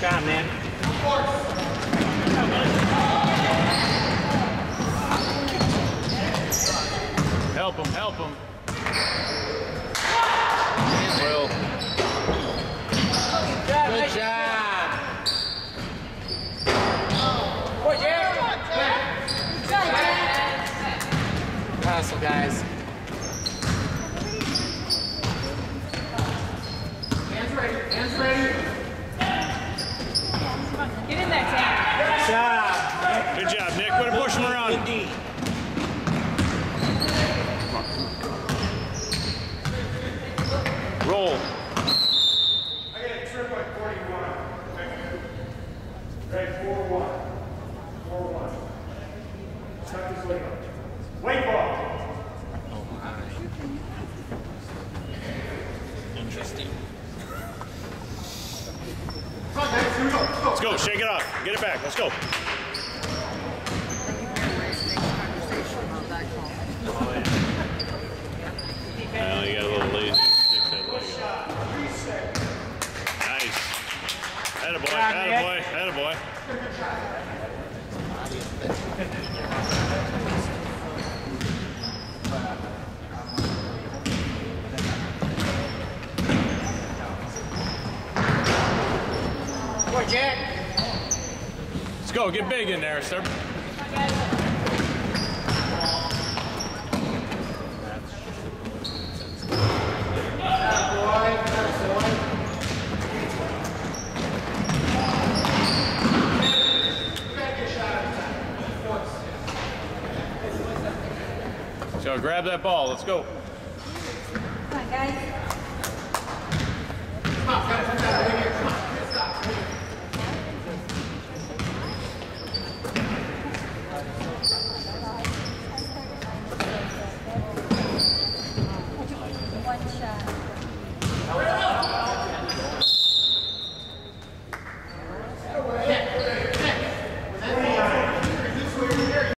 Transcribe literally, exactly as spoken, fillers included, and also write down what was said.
job, man. Help him, help him. Will. Good job. Good job. Hustle, guys. Hands ready. Hands ready. Get in there, Sam. Good job. Good job, Nick. Way to push him around. Good D. Roll. I got a trip like forty-one. Right, four one. four one. Tuck this leg up. White ball. Oh my. Interesting. Come on, guys. Here we go. Let's go. Let's go. Shake it off. Get it back. Let's go. Well, you got a little lazy. Stick that leg up. Nice. Attaboy. Attaboy. Attaboy. Good, Jack. Let's go. Get big in there, sir. So grab that ball. Let's go. Come on, guys.